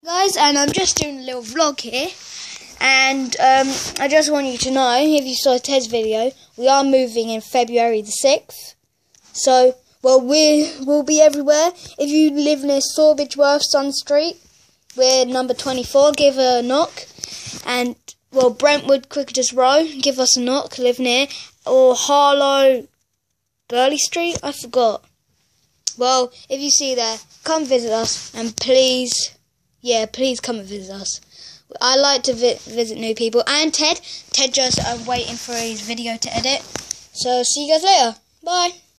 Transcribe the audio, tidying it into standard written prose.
Guys, and I'm just doing a little vlog here, and I just want you to know, if you saw Ted's video, we are moving in February the 6th, so, well, we'll be everywhere. If you live near Sawbridgeworth, Sun Street, we're number 24, give a knock, and, well, Brentwood, Cricketers Row, give us a knock, live near, or Harlow, Burley Street, I forgot. Well, if you see there, come visit us, and please come and visit us. I like to visit new people. And Ted just waiting for his video to edit. So, see you guys later. Bye.